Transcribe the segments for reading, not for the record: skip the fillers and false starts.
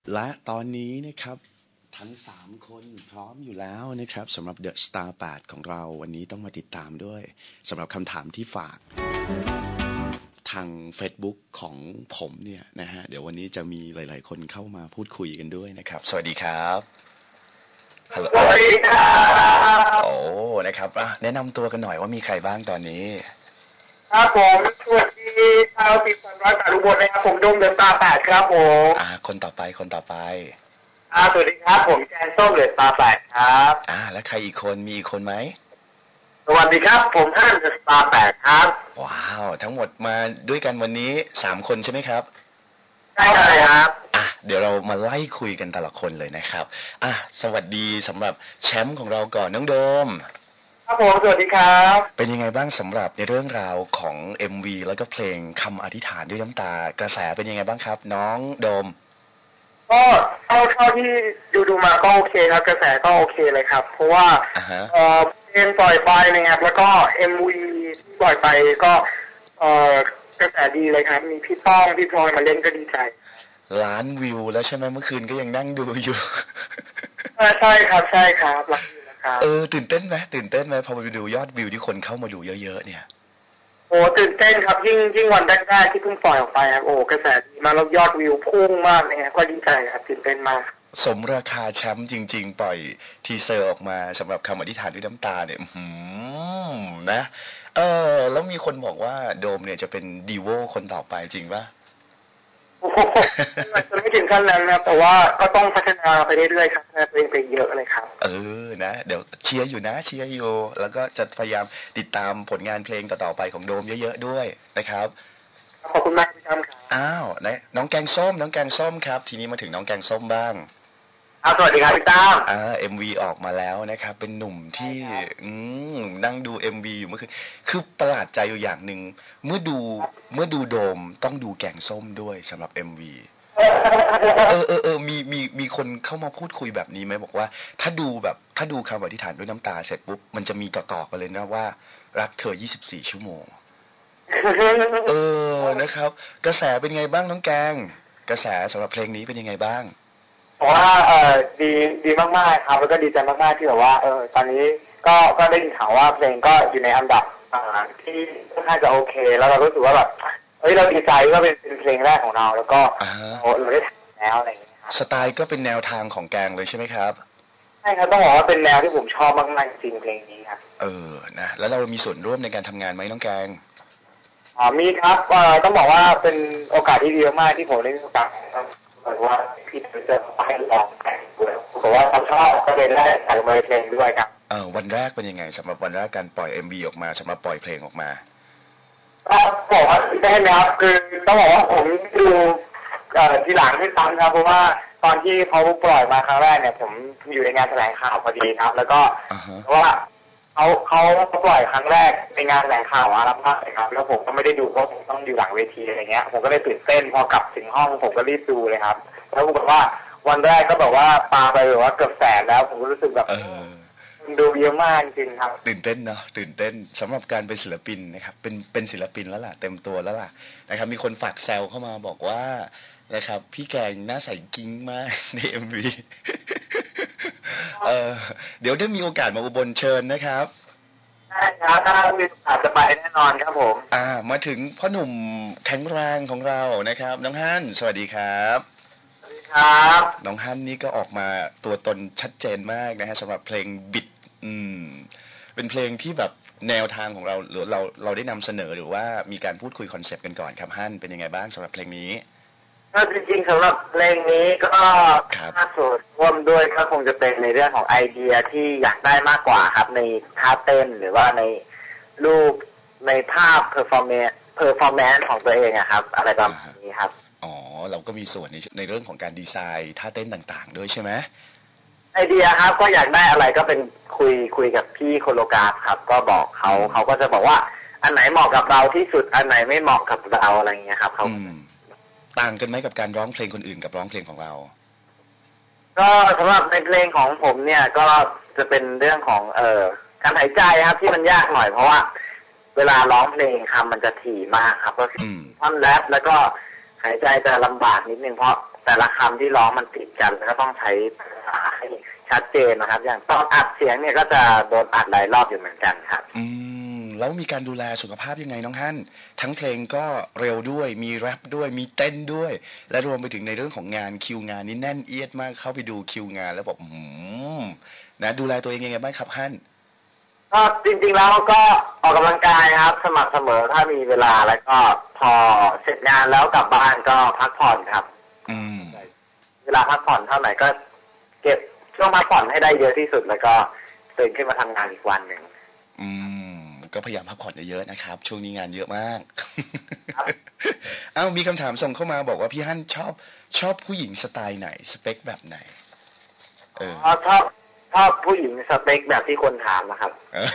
และตอนนี้นะครับทั้ง3คนพร้อมอยู่แล้วนะครับสำหรับ The Star 8ของเราวันนี้ต้องมาติดตามด้วยสำหรับคำถามที่ฝากทาง Facebook ของผมเนี่ยนะฮะเดี๋ยววันนี้จะมีหลายๆคนเข้ามาพูดคุยกันด้วยนะครับสวัสดีครับฮัลโหลสวัสดีครับโอ้นะครับแนะนำตัวกันหน่อยว่ามีใครบ้างตอนนี้ครับผมสวัสดีชาวติดสันร้อยอุบลนะครับผมโดมเดอะสตาร์8ครับผมคนต่อไปสวัสดีครับผมแจนส้มเดอะสตาร์8ครับแล้วใครอีกคนมีอีกคนไหมสวัสดีครับผมฮั่นเดอะสตาร์8ครับว้าวทั้งหมดมาด้วยกันวันนี้3คนใช่ไหมครับใช่ครับเดี๋ยวเรามาไล่คุยกันแต่ละคนเลยนะครับสวัสดีสำหรับแชมป์ของเราก่อนน้องโดมครับผมสวัสดีครับเป็นยังไงบ้างสำหรับในเรื่องราวของ MV แล้วก็เพลงคำอธิษฐานด้วยน้ำตากระแสเป็นยังไงบ้างครับน้องโดมก็เท่าที่ดูมาก็โอเคครับกระแสก็โอเคเลยครับเพราะว่าเพลงปล่อยไปนะครับแล้วก็ MV ที่ปล่อยไปก็กระแสดีเลยครับมีพี่ป้องพี่พลอยมาเล่นก็ดีใจล้านวิวแล้วใช่ไหมเมื่อคืนก็ยังนั่งดูอยู่ใช่ครับรักอยู่นะครับตื่นเต้นไหมพอไปดูยอดวิวที่คนเข้ามาดูเยอะๆเนี่ยโอ้ตื่นเต้นครับยิ่งวันแรกๆที่เพิ่งปล่อยออกไปครับโอ้กระแสดีมากแล้วยอดวิวพุ่งมากเลยครับก็ดีใจครับตื่นเต้นมากสมราคาแชมป์จริงๆปล่อยทีเซอร์ออกมาสำหรับคำอธิษฐานด้วยน้ำตาเนี่ยนะแล้วมีคนบอกว่าโดมเนี่ยจะเป็นดีโวคนต่อไปจริงป่ะโอ้โหจะไม่ถึงขั้นนั้นนะแต่ว่าก็ต้องพัฒนาไปเรื่อยๆครับตัวเองไปเยอะเลยครับนะเดี๋ยวเชียร์อยู่แล้วก็จะพยายามติดตามผลงานเพลงต่อๆไปของโดมเยอะๆด้วยนะครับขอบคุณมากที่ทำครับนะน้องแกงส้มครับทีนี้มาถึงน้องแกงส้มบ้างสวัสดีครับพี่ตั้ม MV ออกมาแล้วนะครับเป็นหนุ่มที่นั่งดู MV อยู่เมื่อคืนคือประหลาดใจอยู่อย่างหนึ่งเมื่อดูโดมต้องดูแกงส้มด้วยสำหรับ MV มีคนเข้ามาพูดคุยแบบนี้ไหมบอกว่าถ้าดูคำอธิษฐานด้วยน้ำตาเสร็จปุ๊บมันจะมีต่อกันเลยนะว่ารักเธอ24ชั่วโมงนะครับกระแสเป็นไงบ้างน้องแกงกระแสสำหรับเพลงนี้เป็นยังไงบ้างผมว่าดีมากๆครับแล้วก็ดีใจมากๆที่แบบว่าตอนนี้ก็ได้ยินข่าวว่าเพลงก็อยู่ในอันดับที่ค่อนข้างจะโอเคแล้วเรารู้สึกว่าแบบเราดีใจว่าเป็นเพลงแรกของเราแล้วก็เราได้ทำแล้วอะไรอย่างเงี้ยครับสไตล์ก็เป็นแนวทางของแกงเลยใช่ไหมครับใช่ครับต้องบอกว่าเป็นแนวที่ผมชอบมากๆจริงเพลงนี้ครับนะแล้วเรามีส่วนร่วมในการทำงานไหมน้องแกงมีครับต้องบอกว่าเป็นโอกาสที่ดีมากที่ผมได้มีโอกาสว่าพี่จะไปลองแต่งด้วยผมว่าเขาชอบก็เลยได้ใส่มาเพลงด้วยครับวันแรกเป็นยังไงสำหรับวันแรกการปล่อย MV ออกมาสำหรับปล่อยเพลงออกมาบอกว่าได้นะครับคือต้องบอกว่าผมดูทีหลังที่ซ้ำครับเพราะว่าตอนที่เขาปล่อยมาครั้งแรกเนี่ยผมอยู่ในงานแถลงข่าวพอดีครับแล้วก็เพราะว่าเขาปล่อยครั้งแรกในงานแถลงข่าวรับมากเลยครับแล้วผมก็ไม่ได้ดูเพราะผมต้องอยู่หลังเวทีอะไรเงี้ยผมก็เลยตื่นเต้นพอกลับถึงห้องผมก็รีบดูเลยครับแล้วผมบอกว่าวันแรกก็แบบว่าปาไปแบบว่าเกือบแสนแล้วผมก็รู้สึกแบบดูเยอะมากจริงครับตื่นเต้นเนาะตื่นเต้นสำหรับการเป็นศิลปินนะครับเป็นศิลปินแล้วล่ะเต็มตัวแล้วล่ะนะครับมีคนฝากแซวเข้ามาบอกว่านะครับพี่แกงหน้าใสกิ้งมากใน MV เดี๋ยวได้มีโอกาสมาอุบลเชิญนะครับใช่ครับถ้ามีโอกาสจะไปแน่นอนครับผมมาถึงพ่อหนุ่มแข็งแรงของเรานะครับน้องฮั่นสวัสดีครับสวัสดีครับน้องฮั่นนี่ก็ออกมาตัวตนชัดเจนมากนะฮะสำหรับเพลงบิดเป็นเพลงที่แบบแนวทางของเราหรือเราได้นำเสนอหรือว่ามีการพูดคุยคอนเซปต์กันก่อนครับฮั่นเป็นยังไงบ้างสำหรับเพลงนี้ก็จริงๆสำหรับเพลงนี้ก็ถ้าส่วนร่วมด้วยก็คงจะเป็นในเรื่องของไอเดียที่อยากได้มากกว่าครับในท่าเต้นหรือว่าในรูปในภาพเพอร์ฟอร์แมนซ์ของตัวเองอะครับอะไรแบบนี้ครับเราก็มีส่วนในเรื่องของการดีไซน์ท่าเต้นต่างๆด้วยใช่ไหมไอเดียครับก็อยากได้อะไรก็เป็นคุยกับพี่โคโลกราฟครับก็บอกเขาก็จะบอกว่าอันไหนเหมาะกับเราที่สุดอันไหนไม่เหมาะกับเราอะไรอย่างเงี้ยครับเขาต่างกันไหมกับการร้องเพลงคนอื่นกับร้องเพลงของเราก็สำหรับในเพลงของผมเนี่ยก็จะเป็นเรื่องของการหายใจครับที่มันยากหน่อยเพราะว่าเวลาร้องเพลงคำมันจะถี่มากครับก็ท่อนแรปแล้วก็หายใจจะลำบากนิดนึงเพราะแต่ละคำที่ร้องมันติดกันแล้วก็ต้องใช้ภาษาให้ชัดเจนนะครับ อย่างตอนอัดเสียงเนี่ยก็จะโดนอัดหลายรอบอยู่เหมือนกันครับแล้วมีการดูแลสุขภาพยังไงน้องฮั่นทั้งเพลงก็เร็วด้วยมีแรปด้วยมีเต้นด้วยและรวมไปถึงในเรื่องของงานคิวงานนี่แน่นเอียดมากเข้าไปดูคิวงานแล้วบอกนะดูแลตัวเองยังไงบ้างครับฮั่นก็จริงๆแล้วก็ออกกำลังกายครับสม่ำเสมอถ้ามีเวลาแล้วก็พอเสร็จงานแล้วกลับบ้านก็พักผ่อนครับเวลาพักผ่อนเท่าไหร่ก็เก็บช่วงพักผ่อนให้ได้เยอะที่สุดแล้วก็ตื่นขึ้นมาทำงานอีกวันหนึ่งก็พยายามพักผ่อนเยอะๆนะครับช่วงนี้งานเยอะมากมีคำถามส่งเข้ามาบอกว่าพี่ฮั่นชอบผู้หญิงสไตล์ไหนสเปคแบบไหนชอบผู้หญิงสเปคแบบที่คนถามนะครับ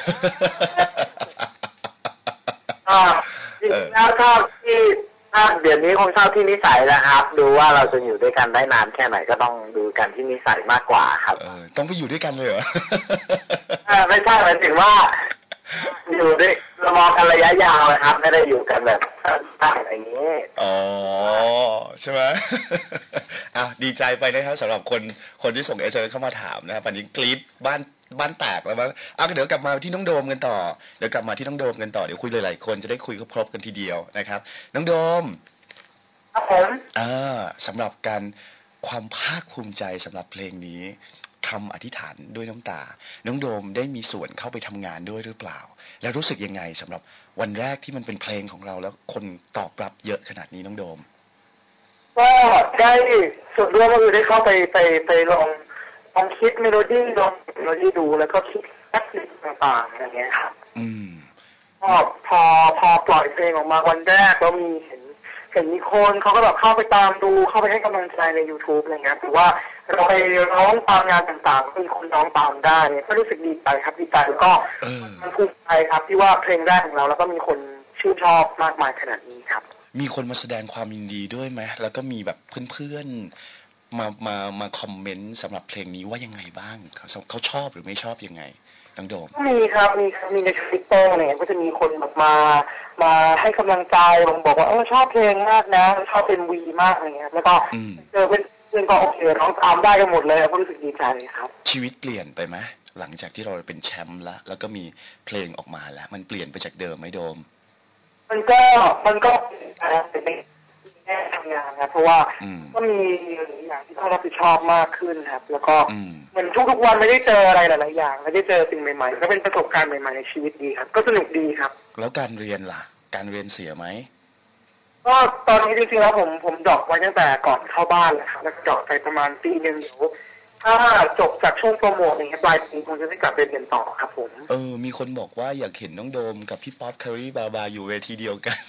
จริงๆแล้วชอบที่เดี๋ยวนี้คงชอบที่นิสัยนะครับ ดูว่าเราจะอยู่ด้วยกันได้นานแค่ไหนก็ต้องดูกันที่นิสัยมากกว่าครับต้องไปอยู่ด้วยกันเลยเหรอไม่ใช่หมายถึงว่าอยู่ด้วยเรามองกันระยะยาวนะครับไม่ได้อยู่กันแบบสั้นๆอะไรอย่างนี้ใช่ไหมดีใจไปนะครับสำหรับคนที่ส่งSMSเข้ามาถามนะครับวันนี้กรี๊ดบ้านแตกแล้วมั้งเดี๋ยวกลับมาที่น้องโดมกันต่อเดี๋ยวคุยหลายๆคนจะได้คุยครบกันทีเดียวนะครับน้องโดมครับผมสำหรับความภาคภูมิใจสำหรับเพลงนี้คำอธิษฐานด้วยน้ำตาน้องโดมได้มีส่วนเข้าไปทำงานด้วยหรือเปล่าแล้วรู้สึกยังไงสำหรับวันแรกที่มันเป็นเพลงของเราแล้วคนตอบรับเยอะขนาดนี้น้องโดมก็ได้ส่วนร่วมก็คือได้เข้าไปลองคิดเมโลดี้ดูแล้วก็คิดแอคทิฟต่างๆอย่างเงี้ยครับก็พอปล่อยเพลงออกมาวันแรกแล้วเห็นมีคนเขาก็แบบเข้าไปตามดูเข้าไปให้กำลังใจใน YouTube อะไรเงี้ยถือว่าเราไปร้องตามงานต่างๆมีคนร้องตามได้เนี่ยก็รู้สึกดีใจครับดีใจแล้วก็มันภูมิใจครับที่ว่าเพลงแรกของเราแล้วก็มีคนชื่นชอบมากมายขนาดนี้ครับมีคนมาแสดงความยินดีด้วยไหมแล้วก็มีแบบเพื่อนๆมาคอมเมนต์สำหรับเพลงนี้ว่ายังไงบ้างเขาชอบหรือไม่ชอบยังไงน้องโดมมีครับมีใน Twitter เนี่ยก็จะมีคนแบบมาให้กำลังใจบอกว่าชอบเพลงมากนะชอบMVมากอะไรเงี้ยแล้วก็เจอเพื่อนก็โอเคร้องตามได้กันหมดเลยก็รู้สึกดีใจครับชีวิตเปลี่ยนไปไหมหลังจากที่เราเป็นแชมป์แล้วก็มีเพลงออกมาแล้วมันเปลี่ยนไปจากเดิมไหมโดมมันก็เป็นแง่ทำงานนะเพราะว่าก็มีอย่างที่ต้องรับผิดชอบมากขึ้นครับแล้วก็เหมือนทุกวันไม่ได้เจออะไรหลายๆอย่างไม่ได้เจอสิ่งใหม่ๆก็เป็นประสบการณ์ใหม่ๆในชีวิตดีครับก็สนุกดีครับแล้วการเรียนล่ะการเรียนเสียไหมก็ตอนนี้จริงๆแล้วผมดรอปไว้ตั้งแต่ก่อนเข้าบ้านเลยครับแล้วดรอปไปประมาณปีนึงเดี๋ยวถ้าจบจากช่วงโปรโมทอย่างเงี้ยปลายปีคงจะได้กลับไปเรียนต่อครับผมมีคนบอกว่าอยากเห็นน้องโดมกับพี่ป๊อปคารีบาอยู่เวทีเดียวกัน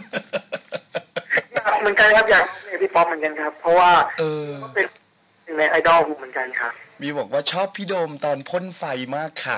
เหมือนกันครับอยากเห็นพี่ป๊อปเหมือนกันครับเพราะว่าเป็นในไอดอลเหมือนกันครับมีบอกว่าชอบพี่โดมตอนพ่นไฟมากค่ะ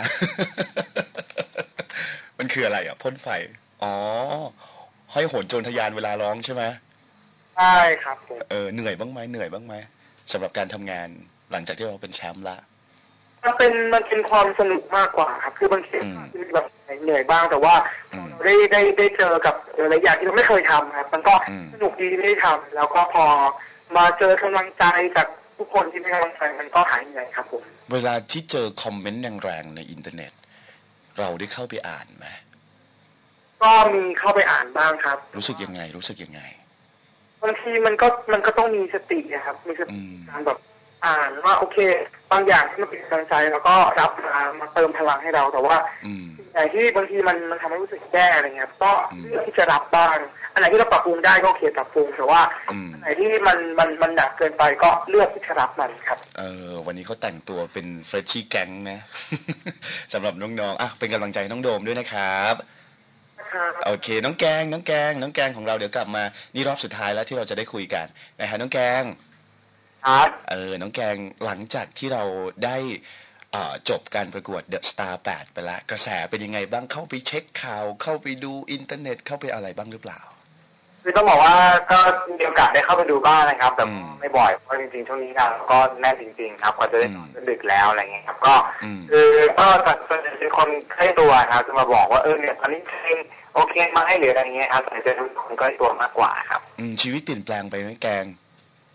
มันคืออะไรพ่นไฟห้อยโหนโจรทะยานเวลาร้องใช่ไหมใช่ครับเหนื่อยบ้างไหมสำหรับการทำงานหลังจากที่เราเป็นแชมป์ละมันเป็นความสนุกมากกว่าครับคือบางทีแบบเหนื่อยบ้างแต่ว่าได้เจอกับหลายอย่างที่เราไม่เคยทำครับมันก็สนุกดีที่ได้ทำแล้วก็พอมาเจอกำลังใจจากทุกคนที่ให้กำลังใจมันก็หายเหนื่อยครับผมเวลาที่เจอคอมเมนต์แรงๆในอินเทอร์เน็ตเราได้เข้าไปอ่านไหมก็มีเข้าไปอ่านบ้างครับรู้สึกยังไงบางทีมันก็ต้องมีสตินะครับมีสติการแบบอ่านว่าโอเคบางอย่างที่มันเป็นกำลังใจแล้วก็รับมาเติมพลังให้เราแต่ว่าแต่ที่บางทีมันทำให้รู้สึกแย่อะไรเงี้ยก็เลือกที่จะรับบ้างอันไหนที่เราปรับปรุงได้ก็โอเคปรับปรุงแต่ว่าอันไหนที่มันหนักเกินไปก็เลือกที่จะรับมันครับวันนี้เขาแต่งตัวเป็นเฟรชชี่แก๊งนะสำหรับน้องๆเป็นกำลังใจน้องโดมด้วยนะครับโอเคน้องแกงของเราเดี๋ยวกลับมานี่รอบสุดท้ายแล้วที่เราจะได้คุยกันนะฮะน้องแกงน้องแกงหลังจากที่เราได้จบการประกวด The Star 8ไปแล้วกระแสเป็นยังไงบ้างเข้าไปเช็คข่าวเข้าไปดูอินเทอร์เน็ตเข้าไปอะไรบ้างหรือเปล่าคือต้องบอกว่าก็มีโอกาสได้เข้าไปดูบ้างนะครับแต่ไม่บ่อยเพราะจริงๆช่วงนี้งานก็แน่นจริงๆครับก็จะได้ดึกแล้วอะไรเงี้ยครับก็คือก็เป็นคนใกล้ตัวครับจะมาบอกว่าเนี่ยตอนนี้เพลงโอเคมาให้หรืออะไรเงี้ยครับแต่จะทุกคนใกล้ตัวมากกว่าครับชีวิตเปลี่ยนแปลงไปไหมแกงว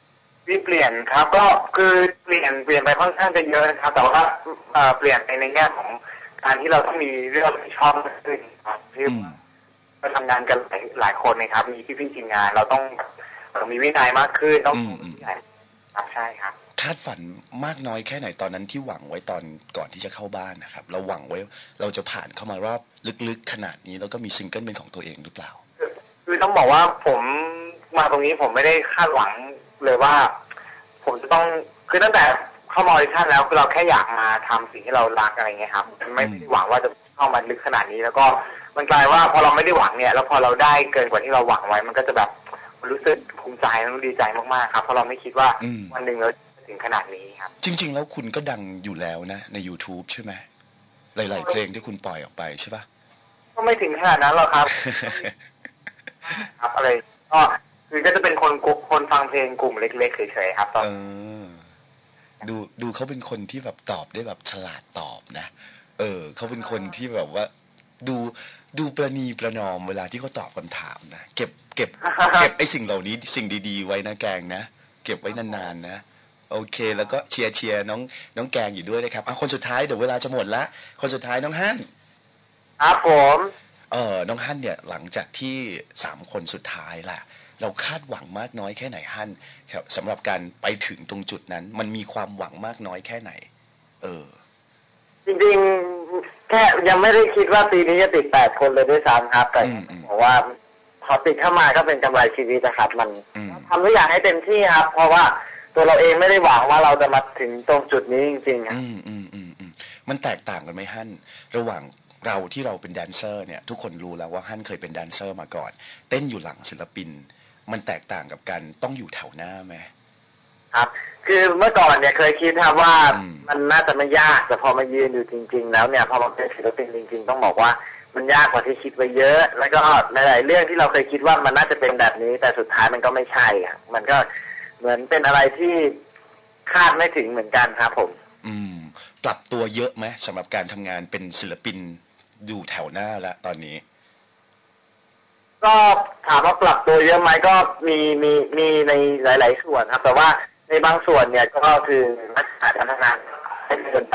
ที่เปลี่ยนครับก็คือเปลี่ยนไปค่อนข้างจะเยอะนะครับแต่ว่าเปลี่ยนในแง่ของการที่เราต้องมีเรื่องรับผิดชอบมากขึ้นครับที่เราทำงานกันหลายคนนะครับมีพี่ทีมงานเราต้องมีวินัยมากขึ้นต้องครับใช่ครับคาดฝันมากน้อยแค่ไหนตอนนั้นที่หวังไว้ตอนก่อนที่จะเข้าบ้านนะครับเราหวังไว้เราจะผ่านเข้ามารอบลึกๆขนาดนี้แล้วก็มีซิงเกิลเป็นของตัวเองหรือเปล่าคือต้องบอกว่าผมมาตรงนี้ผมไม่ได้คาดหวังเลยว่าผมจะต้องคือตั้งแต่เข้ามาออดิชั่นแล้วคือเราแค่อยากมาทำสิ่งที่เรารักอะไรเงี้ยครับไม่ได้หวังว่าจะเข้ามาลึกขนาดนี้แล้วก็มันกลายว่าพอเราไม่ได้หวังเนี่ยแล้วพอเราได้เกินกว่าที่เราหวังไว้มันก็จะแบบรู้สึกภูมิใจและดีใจมากๆครับเพราะเราไม่คิดว่าวันหนึ่งเราถึงขนาดนี้ครับจริงๆแล้วคุณก็ดังอยู่แล้วนะใน YouTube ใช่ไหมหลายๆเพลงที่คุณปล่อยออกไปใช่ปะก็ไม่ถึงขนาดนั้นหรอกครับครับอะไรก็จะเป็นคนฟังเพลงกลุ่มเล็กๆเฉยๆครับตอนดูเขาเป็นคนที่แบบตอบได้แบบฉลาดตอบนะเขาเป็นคนที่แบบว่าดูประนีประนอมเวลาที่เขาตอบคำถามนะเก็บไอ้สิ่งเหล่านี้สิ่งดีๆไว้นะแกงนะเก็บไว้นานๆนะโอเคแล้วก็เชียร์น้องแกงอยู่ด้วยนะครับคนสุดท้ายเดี๋ยวเวลาจะหมดละคนสุดท้ายน้องฮั่นครับผมน้องฮั่นเนี่ยหลังจากที่3คนสุดท้ายล่ะเราคาดหวังมากน้อยแค่ไหนฮั่นครับสำหรับการไปถึงตรงจุดนั้นมันมีความหวังมากน้อยแค่ไหนจริงๆแค่ยังไม่ได้คิดว่าปีนี้จะติด8คนเลยด้วยซ้ำครับแต่เพราะว่าพอติดเข้ามาก็เป็นกำไรชีวิตนะครับมันทำทุกอย่างให้เต็มที่ครับเพราะว่าตัวเราเองไม่ได้หวังว่าเราจะมาถึงตรงจุดนี้จริงๆครับมันแตกต่างกันไหมฮั่นระหว่างเราที่เราเป็นแดนเซอร์เนี่ยทุกคนรู้แล้วว่าฮั่นเคยเป็นแดนเซอร์มาก่อนเต้นอยู่หลังศิลปินมันแตกต่างกับการต้องอยู่แถวหน้าไหมครับคือเมื่อก่อนเนี่ยเคยคิดครับว่ามันน่าจะไม่ยากแต่พอมายืนอยู่จริงๆแล้วเนี่ยพอมาเป็นศิลปินจริงๆต้องบอกว่ามันยากกว่าที่คิดไว้เยอะแล้วก็หลายๆเรื่องที่เราเคยคิดว่ามันน่าจะเป็นแบบนี้แต่สุดท้ายมันก็ไม่ใช่อ่ะมันก็เหมือนเป็นอะไรที่คาดไม่ถึงเหมือนกันครับผมปรับตัวเยอะไหมสำหรับการทำงานเป็นศิลปินอยู่แถวหน้าแล้วตอนนี้ก็ถามว่าปรับตัวเยอะไหมก็มีในหลายๆส่วนครับแต่ว่าในบางส่วนเนี่ยก็คือนักศึกษาพัฒนาให้เดิน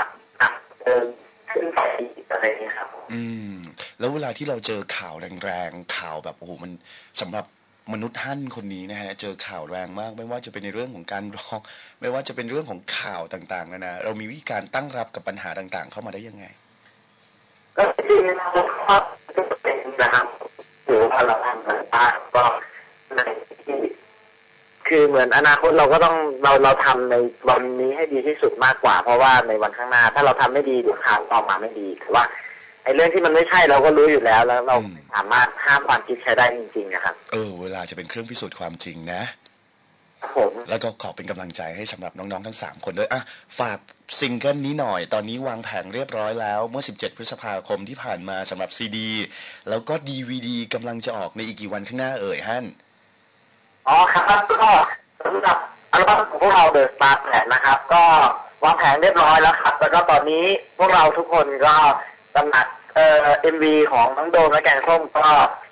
ขึ้นไปอะไรอย่างนี้ครับแล้วเวลาที่เราเจอข่าวแรงๆข่าวแบบโอ้โหมันสำหรับมนุษย์ฮั่นคนนี้นะฮะเจอข่าวแรงมากไม่ว่าจะเป็นในเรื่องของการร้องไม่ว่าจะเป็นเรื่องของข่าวต่างๆนะเรามีวิธีการตั้งรับกับปัญหาต่างๆเข้ามาได้ยังไงก็จริงๆก็เป็นนะครับหรือว่าเราทำอะไรบ้างก็ในที่คือเหมือนอนาคตเราก็ต้องเราทำในวันนี้ให้ดีที่สุดมากกว่าเพราะว่าในวันข้างหน้าถ้าเราทำไม่ดีเดี๋ยวข่าวออกมาไม่ดีถือว่าไอ้เรื่องที่มันไม่ใช่เราก็รู้อยู่แล้วเราสามารถห้ามความคิดใช้ได้จริงๆนะครับเวลาจะเป็นเครื่องพิสูจน์ความจริงนะผมแล้วก็ขอเป็นกำลังใจให้สำหรับน้องๆทั้ง3คนด้วยฝากซิงเกิลนี้หน่อยตอนนี้วางแผงเรียบร้อยแล้วเมื่อ17พฤษภาคมที่ผ่านมาสำหรับซีดีแล้วก็ DVD กำลังจะออกในอีกกี่วันข้างหน้าฮั่นครับก็สำหรับอัลบั้มของพวกเรา The Star 8นะครับก็วางแผนเรียบร้อยแล้วครับแล้วก็ตอนนี้พวกเราทุกคนก็ตำหนักMV ของน้องโดมและแกงส้มก็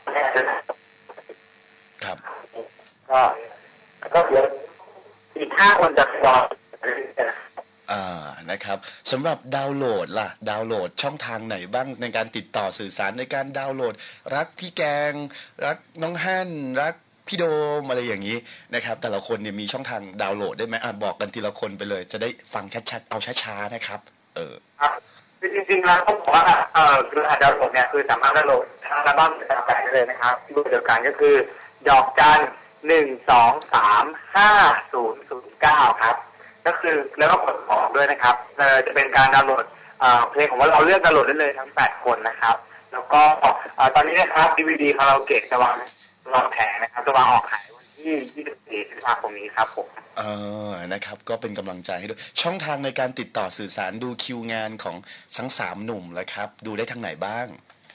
ครับก็เดี๋ยวอีก5 คนจะรอนะครับสำหรับดาวน์โหลดล่ะดาวน์โหลดช่องทางไหนบ้างในการติดต่อสื่อสารในการดาวน์โหลดรักพี่แกงรักน้องฮั่นรักพี่โดมอะไรอย่างนี้นะครับแต่ละคนเนี่ยมีช่องทางดาวน์โหลดได้ไหมบอกกันทีละคนไปเลยจะได้ฟังชัดๆเอาช้าๆนะครับครับจริงๆแล้วต้องบอกว่าคือดาวน์โหลดเนี่ยคือสามารถดาวน์โหลดทั้งอัลบั้มแต่ได้เลยนะครับที่เดียวกันก็คือดอกจัน1235009ครับก็คือแล้วก็กดออกด้วยนะครับจะเป็นการดาวน์โหลดเพลงของเราเลือกดาวน์โหลดได้เลยทั้ง8คนนะครับแล้วก็ตอนนี้นะครับ DVD คาราโอเกะจะวางแผงนะครับจะวางออกขายวันที่24พฤษภาคมนี้ครับผมนะครับก็เป็นกำลังใจให้ด้วยช่องทางในการติดต่อสื่อสารดูคิวงานของทั้ง3หนุ่มเลยครับดูได้ทางไหนบ้าง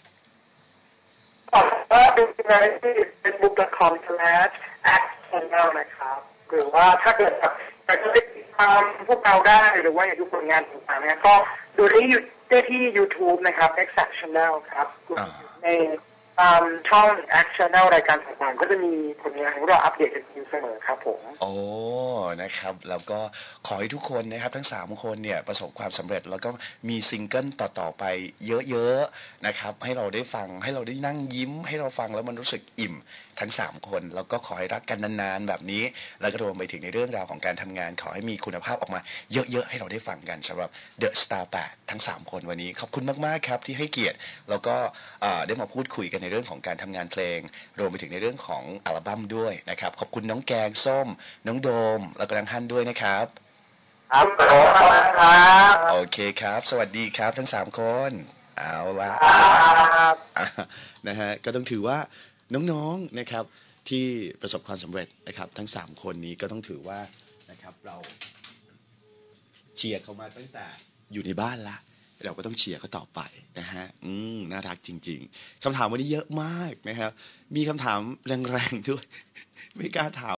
ก็ดูในที่ facebook.com/actchannel นะครับหรือว่าถ้าเกิดอยากจะติดตามพวกเราได้หรือว่าอยากดูผลงานต่างๆเนี่ยก็ดูได้ที่ YouTube นะครับ Exact Channel ครับในตามช่องแอคชั่นแนลรายการต่างๆก็จะมีผลงานของเราอัปเดตกันอยู่เสมอครับผมโอ้นะครับแล้วก็ขอให้ทุกคนนะครับทั้ง3คนเนี่ยประสบความสำเร็จแล้วก็มีซิงเกิลต่อๆไปเยอะๆนะครับให้เราได้ฟังให้เราได้นั่งยิ้มให้เราฟังแล้วมันรู้สึกอิ่มทั้ง3คนแล้วก็ขอให้รักกันนานๆแบบนี้แล้วก็รวมไปถึงในเรื่องราวของการทำงานขอให้มีคุณภาพออกมาเยอะๆให้เราได้ฟังกันสำหรับ The Star 8ทั้ง3คนวันนี้ขอบคุณมากๆครับที่ให้เกียรติแล้วก็ได้มาพูดคุยกันในเรื่องของการทำงานเพลงรวมไปถึงในเรื่องของอัลบั้มด้วยนะครับขอบคุณน้องแกงส้มน้องโดมแล้วก็น้องฮั่นด้วยนะครับครับผมครับโอเคครับสวัสดีครับทั้ง3คนเอาละครับนะฮะก็ต้องถือว่าน้องๆนะครับที่ประสบความสำเร็จนะครับทั้ง3คนนี้ก็ต้องถือว่านะครับเราเชียร์เขามาตั้งแต่อยู่ในบ้านละเราก็ต้องเชียร์เขาต่อไปนะฮะน่ารักจริงๆคำถามวันนี้เยอะมากนะครับมีคำถามแรงๆด้วยไม่กล้าถาม